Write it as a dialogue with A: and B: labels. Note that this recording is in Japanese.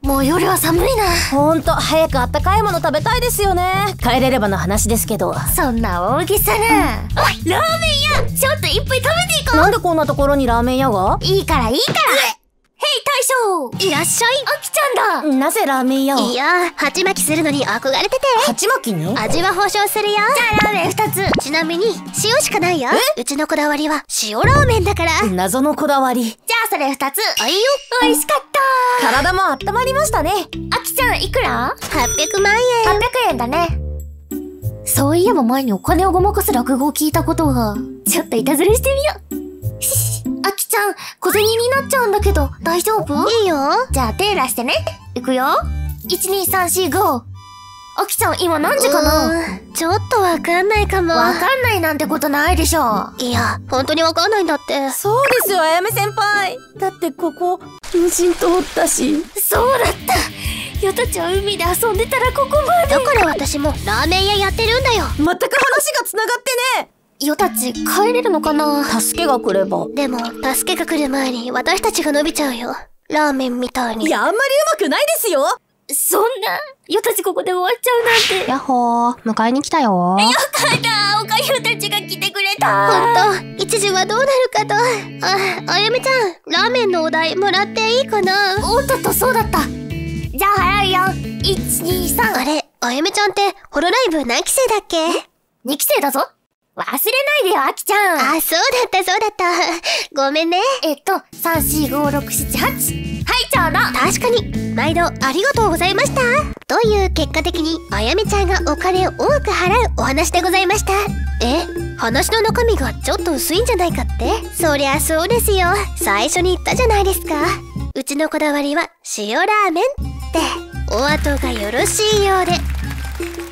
A: もう夜は寒いな。
B: ほんと早くあったかいもの食べたいですよね。帰れればの話ですけど。
A: そんな大げさな。おい、ラーメン屋ちょっと一杯食べていこう。
B: なんでこんなところにラーメン屋が？
A: いいからいいから。ヘイ大将、いらっしゃい。あきちゃんだ。
B: なぜラーメン屋を？
A: いや、鉢巻きするのに憧れてて。
B: 鉢巻きに？
A: 味は保証するよ。じゃあラーメン2つ。ちなみに塩しかないよ。うちのこだわりは塩ラーメンだから。
B: 謎のこだわり。
A: じゃあそれ2つ。あいよ。美味しかった。
B: 体も温まりましたね。
A: あきちゃんいくら？800万円。800円だね。そういえば前にお金をごまかす落語を聞いたことが。ちょっといたずらしてみよう。あきちゃん、小銭になっちゃうんだけど、大丈夫？いいよ。じゃあ手出してね。いくよ。12345。あきちゃん、今何時かな？ちょっとわかんないかも。わかんないなんてことないでしょ。いや、本当にわかんないんだって。
B: そうですよ、あやめ先輩。だってここ、無人島だし。
A: そうだった。よたちは海で遊んでたらここまで。だから私もラーメン屋やってるんだよ。
B: 全く話が繋がってね。
A: よたち帰れるのかな？
B: 助けが来れば。
A: でも助けが来る前に私たちが伸びちゃうよ。ラーメンみたいに。
B: いや、あんまりうまくないですよ。
A: そんな、よたちここで終わっちゃうなんて。
B: やっほー、迎えに来たよ。
A: よかった、おかゆたちが来てくれた。ほんと、一時はどうなるかと。あやめちゃん、ラーメンのお代もらっていいかな？おっとっと、そうだった。じゃあ払うよ。1、2、3。あれ、あやめちゃんってホロライブ何期生だっけ？2期生だぞ。忘れないでよ、あきちゃん。あ、そうだった、そうだった。ごめんね。3、4、5、6、7、8。はい、ちょうど。確かに。毎度ありがとうございました。という結果的に、あやめちゃんがお金を多く払うお話でございました。話の中身がちょっと薄いんじゃないかって？そりゃそうですよ。最初に言ったじゃないですか。うちのこだわりは塩ラーメンって。お後がよろしいようで。